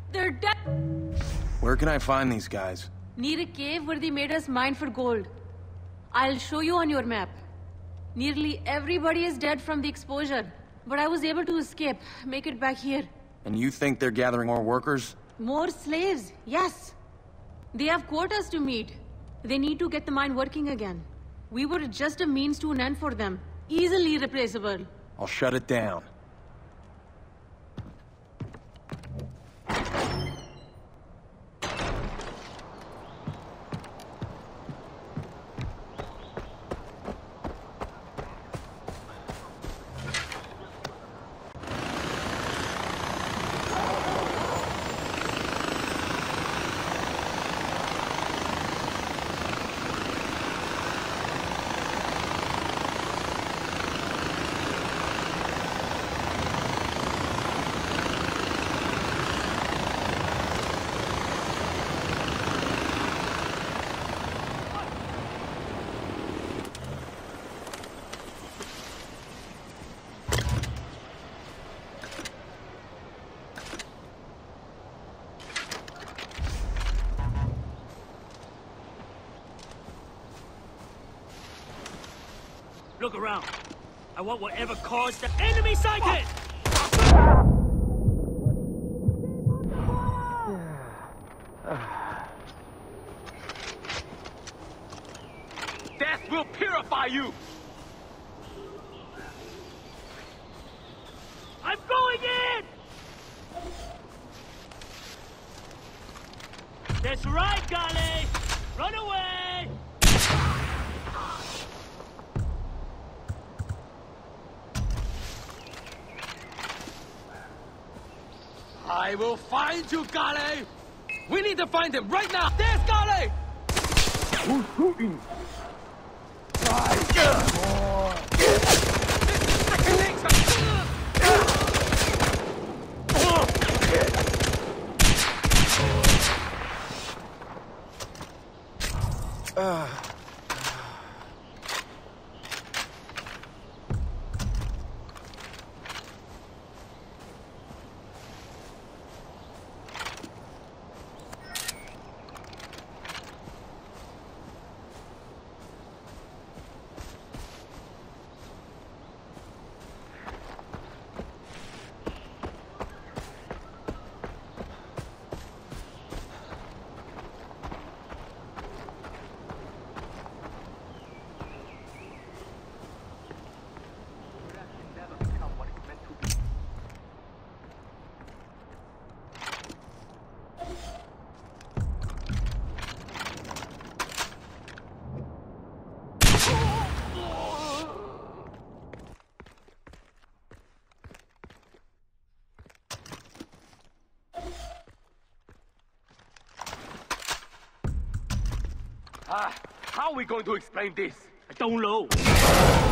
They're dead! Where can I find these guys? Near a cave where they made us mine for gold. I'll show you on your map. Nearly everybody is dead from the exposure, but I was able to escape, make it back here. And you think they're gathering more workers? More slaves, yes. They have quotas to meet. They need to get the mine working again. We were just a means to an end for them. Easily replaceable. I'll shut it down. Look around. I want whatever caused the enemy sighted! Death will purify you! I'm going in! That's right, Gale! Run away! I will find you, Gale! We need to find him right now! There's Gale! Who's shooting? How are we going to explain this? I don't know.